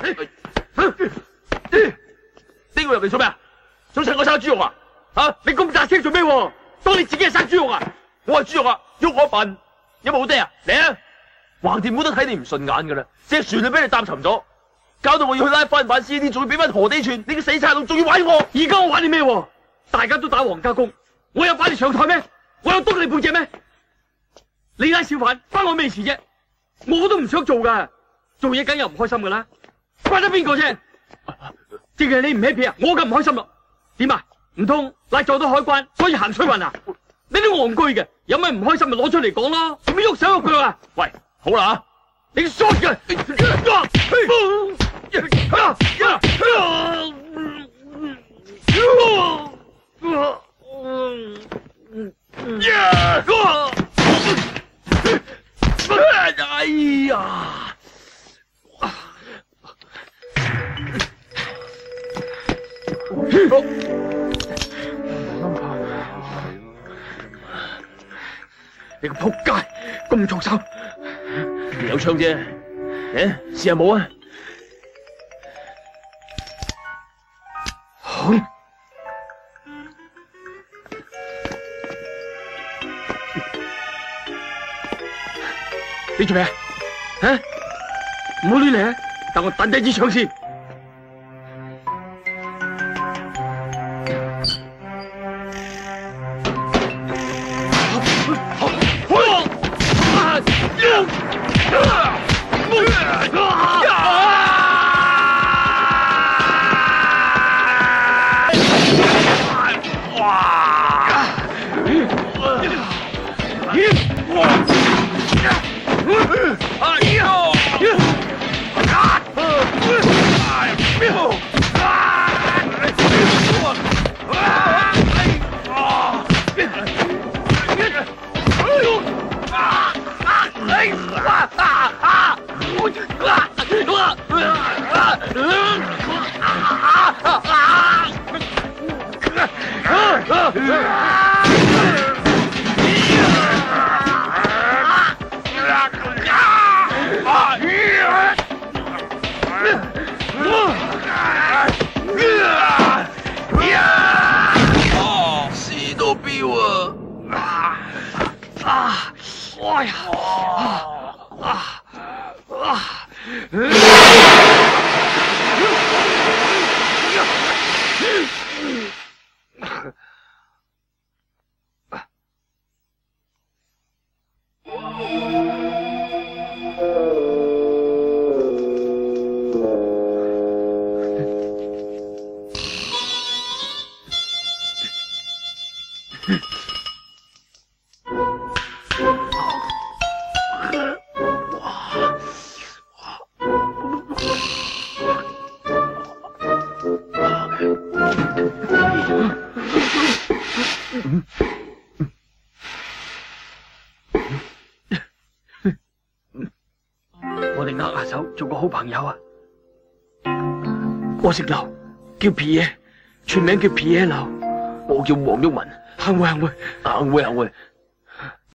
呢個入嚟做咩啊？想請我生豬肉啊？啊！你咁大聲做咩？當你自己係生豬肉啊？我係豬肉啊，喐我一笨，有冇好爹啊？嚟啊！橫掂我都睇你唔順眼噶啦，隻船就俾你搭沉咗，搞到我要去拉翻版 CD， 仲要俾翻河地串，你個死差佬仲要玩我！而家我玩你咩？大家都打皇家工，我有擺你上台咩？我有督你背脊咩？你拉小販關我咩事啫？我都唔想做噶，做嘢梗有唔開心噶啦，關得邊個啫？淨係你唔 happy啊，我咁唔開心咯。點啊？唔通拉撞到海關，所以行衰運啊？你都戇居嘅，有咩唔開心咪攞出嚟講咯，做咩喐手喐腳啊？喂，好啦啊，你傻嘅！哎呀！你個仆街，咁重手，有槍啫，試下冇啊！好，你做咩啊？啊！唔好亂嚟啊！等我等低支槍先。我哋握下手做個好朋友啊！我姓劉，叫皮耶，全名叫皮耶劉，我叫黃毓民。幸會幸會，幸會幸會。